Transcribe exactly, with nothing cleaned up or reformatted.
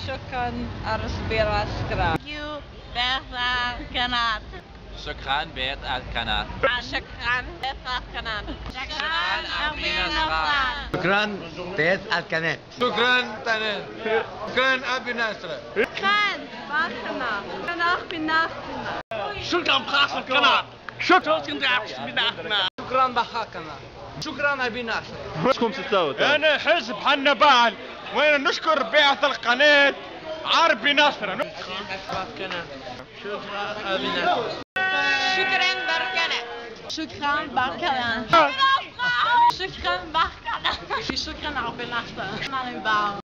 شكرا أرسبيرا سكرا. You better cannot. شكرا بيت القناة. شكرا بيت القناة. شكرا أبي نصر. شكرا بيت القناة. شكرا قناة. شكرا أبي نصر. شكرا باخنا. أنا بنافنا. شكرا بخاص القناة. شكرا كنت بداخنا. شكرا بخاكنا. شكرا أبي نصر. شكون تساوت؟ أنا حزب حنبال وين نشكر بعث القناة عربي نصر. شكرا أبي نصر. شكرا بركنا. شكرا بركنا. شكرا بركنا. شكرا عبد الناصر.